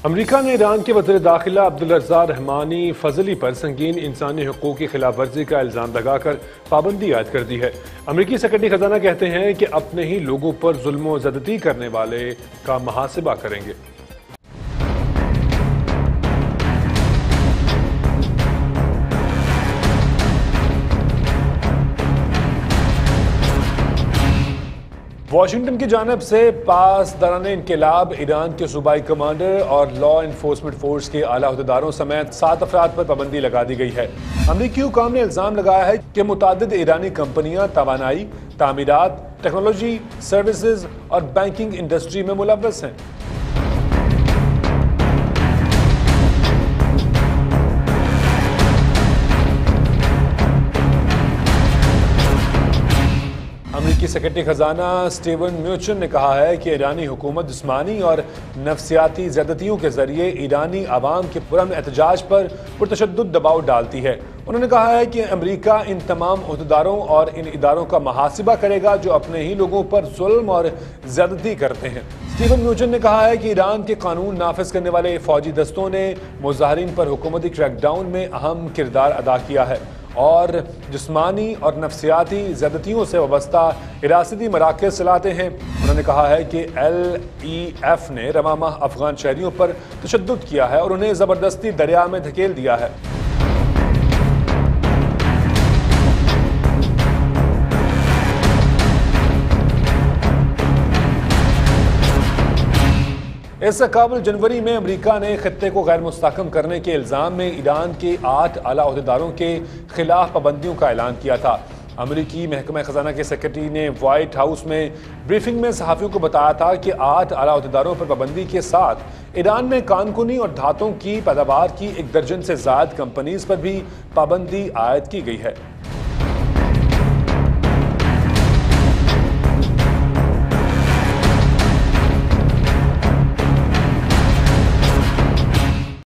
अमरीका ने ईरान के वज़ीर दाखिला अब्दुल-रज़्ज़ा रहमानी फजली पर संगीन इंसानी हकूक़ की खिलाफ वर्जी का इल्ज़ाम लगाकर पाबंदी आयद कर दी है। अमरीकी सेक्रेटरी खजाना कहते हैं कि अपने ही लोगों पर जुल्म व ज़्यादती करने वाले का मुहासिबा करेंगे। वाशिंगटन की जानब से पासदारान इनकलाब, ईरान के सूबाई कमांडर और लॉ इन्फोर्समेंट फोर्स के आला अहदेदारों समेत 7 अफराद पर पाबंदी लगा दी गई है। अमरीकी हुकाम ने इल्जाम लगाया है कि मुतादिद ईरानी कंपनियां तवानाई, तामीरात, टेक्नोलॉजी, सर्विसेज और बैंकिंग इंडस्ट्री में मुलव्वस हैं। अमरीकी सेक्रेटरी खजाना स्टीवन म्यूचिन ने कहा है कि ईरानी हुकूमत जिस्मानी और नफ्सियाती ज़्यादतियों के जरिए ईरानी आवाम के पुरअमन एहतजाज पर पुरतशद्दुद दबाव डालती है। उन्होंने कहा है कि अमरीका इन तमाम अहदेदारों और इन इदारों का मुहासिबा करेगा जो अपने ही लोगों पर जुल्म और ज़्यादती करते हैं। स्टीवन म्यूचिन ने कहा है कि ईरान के कानून नाफिज करने वाले फौजी दस्तों ने मुजाहिरीन पर हुकूमती क्रैकडाउन में अहम किरदार अदा किया है और जिस्मानी और नफ्सियाती ज़्यादतियों से वाबस्ता हिरासती मराकज़ चलाते हैं। उन्होंने कहा है कि LEF ने रवा माह अफगान शहरियों पर तशद्दुद किया है और उन्हें ज़बरदस्ती दरिया में धकेल दिया है। इस कबल जनवरी में अमरीका ने खित्ते को गैर मुस्तहकम करने के इल्ज़ाम में ईरान के 8 आला अहदेदारों के खिलाफ पाबंदियों का ऐलान किया था। अमरीकी महकमा खजाना के सेक्रेटरी ने व्हाइट हाउस में ब्रीफिंग में सहाफ़ियों को बताया था कि 8 आला अहदेदारों पर पाबंदी के साथ ईरान में कानकुनी और धातों की पैदावार की 1 दर्जन से ज़ायद कंपनीज पर भी पाबंदी आयद की गई है।